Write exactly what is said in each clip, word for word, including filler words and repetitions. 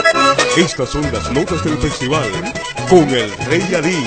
Estas son las notas del festival con el Rey Yadí.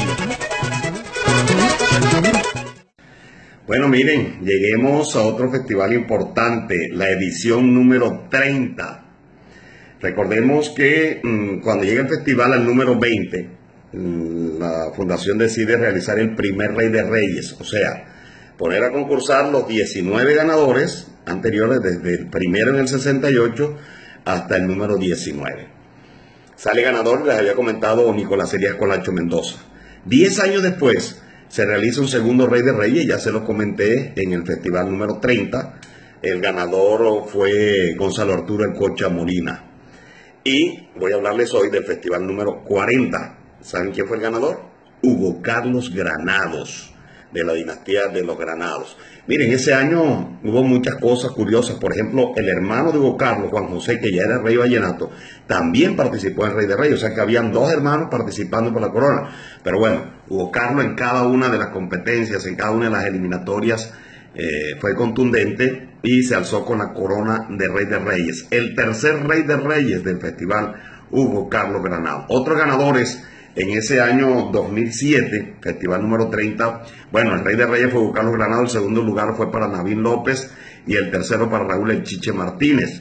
Bueno, miren, lleguemos a otro festival importante, la edición número treinta. Recordemos que mmm, cuando llega el festival al número veinte, mmm, la fundación decide realizar el primer Rey de Reyes, o sea, poner a concursar los diecinueve ganadores anteriores, desde el primero en el sesenta y ocho hasta el número diecinueve. Sale ganador, les había comentado, Nicolás Elías Colacho Mendoza. Diez años después se realiza un segundo Rey de Reyes, ya se los comenté en el festival número treinta. El ganador fue Gonzalo Arturo El Cocha Molina. Y voy a hablarles hoy del festival número cuarenta. ¿Saben quién fue el ganador? Hugo Carlos Granados, de la dinastía de los Granados. Miren, ese año hubo muchas cosas curiosas. Por ejemplo, el hermano de Hugo Carlos, Juan José, que ya era rey vallenato, también participó en Rey de Reyes. O sea que habían dos hermanos participando por la corona. Pero bueno, Hugo Carlos en cada una de las competencias, en cada una de las eliminatorias, eh, fue contundente y se alzó con la corona de Rey de Reyes. El tercer Rey de Reyes del festival, Hugo Carlos Granados. Otros ganadores en ese año dos mil siete, festival número treinta, bueno, el Rey de Reyes fue Hugo Carlos Granados, el segundo lugar fue para Navín López y el tercero para Raúl El Chiche Martínez.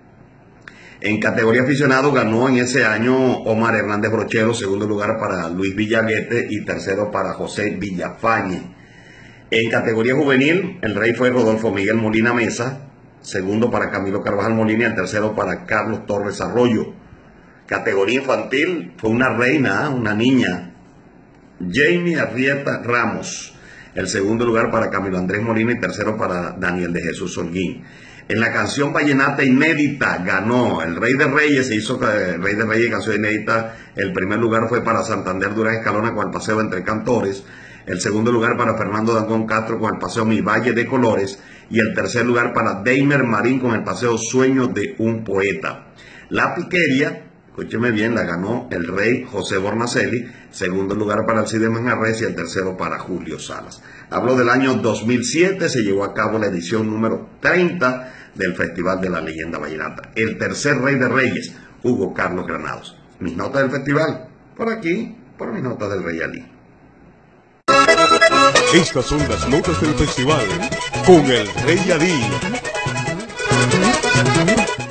En categoría aficionado ganó en ese año Omar Hernández Brochero, segundo lugar para Luis Villaguete y tercero para José Villafañe. En categoría juvenil, el rey fue Rodolfo Miguel Molina Mesa, segundo para Camilo Carvajal Molina y el tercero para Carlos Torres Arroyo. Categoría infantil fue una reina, una niña, Jamie Arrieta Ramos. El segundo lugar para Camilo Andrés Molina y tercero para Daniel de Jesús Holguín. En la canción vallenata inédita ganó el Rey de Reyes, se hizo el Rey de Reyes canción inédita. El primer lugar fue para Santander Durán Escalona con el paseo Entre Cantores. El segundo lugar para Fernando Dangón Castro con el paseo Mi Valle de Colores. Y el tercer lugar para Deimer Marín con el paseo Sueño de un Poeta. La Piqueria, escúcheme bien, la ganó el rey José Bornacelli, segundo lugar para Alcide Manjarres y el tercero para Julio Salas. Hablo del año dos mil siete, se llevó a cabo la edición número treinta del Festival de la Leyenda Vallenata. El tercer Rey de Reyes, Hugo Carlos Granados. Mis notas del festival, por aquí, por mis notas del Rey Yadí. Estas son las notas del festival con el Rey Yadí.